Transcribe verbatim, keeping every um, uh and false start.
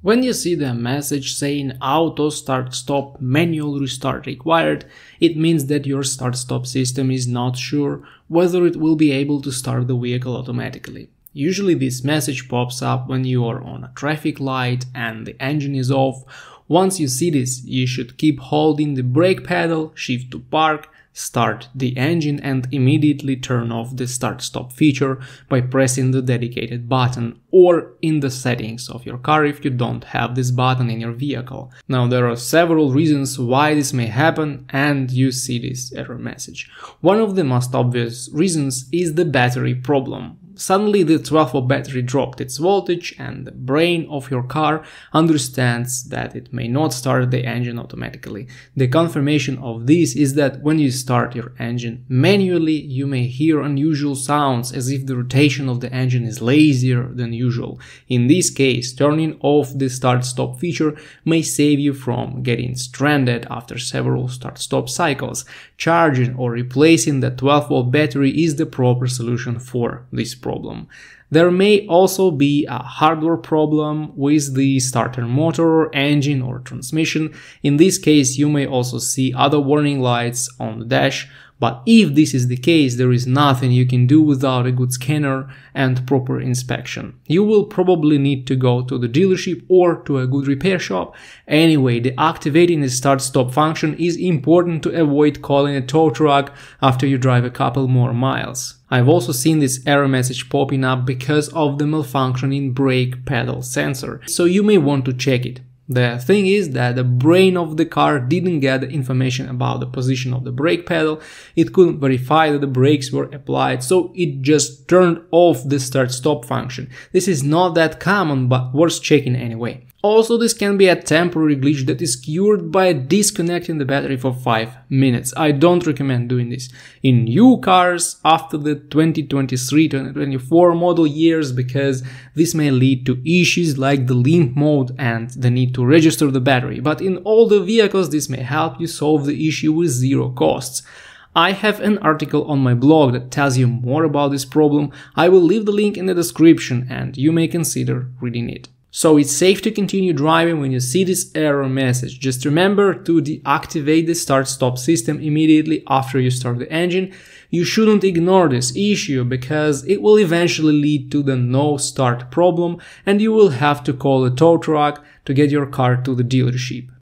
When you see the message saying auto start-stop manual restart required, it means that your start-stop system is not sure whether it will be able to start the vehicle automatically. Usually this message pops up when you are on a traffic light and the engine is off. Once you see this, you should keep holding the brake pedal, shift to park, start the engine and immediately turn off the start-stop feature by pressing the dedicated button or in the settings of your car if you don't have this button in your vehicle. Now there are several reasons why this may happen and you see this error message. One of the most obvious reasons is the battery problem. Suddenly the twelve volt battery dropped its voltage and the brain of your car understands that it may not start the engine automatically. The confirmation of this is that when you start your engine manually, you may hear unusual sounds as if the rotation of the engine is lazier than usual. In this case, turning off the start-stop feature may save you from getting stranded after several start-stop cycles. Charging or replacing the twelve volt battery is the proper solution for this problem. There may also be a hardware problem with the starter motor, engine or transmission. In this case, you may also see other warning lights on the dash. But if this is the case, there is nothing you can do without a good scanner and proper inspection. You will probably need to go to the dealership or to a good repair shop. Anyway, deactivating the start-stop function is important to avoid calling a tow truck after you drive a couple more miles. I've also seen this error message popping up because of the malfunctioning brake pedal sensor, so you may want to check it. The thing is that the brain of the car didn't get the information about the position of the brake pedal, it couldn't verify that the brakes were applied, so it just turned off the start-stop function. This is not that common, but worth checking anyway. Also, this can be a temporary glitch that is cured by disconnecting the battery for five minutes. I don't recommend doing this in new cars after the twenty twenty-three to twenty twenty-four model years, because this may lead to issues like the limp mode and the need to register the battery. But in older vehicles, this may help you solve the issue with zero costs. I have an article on my blog that tells you more about this problem. I will leave the link in the description and you may consider reading it. So it's safe to continue driving when you see this error message. Just remember to deactivate the start-stop system immediately after you start the engine. You shouldn't ignore this issue because it will eventually lead to the no start problem and you will have to call a tow truck to get your car to the dealership.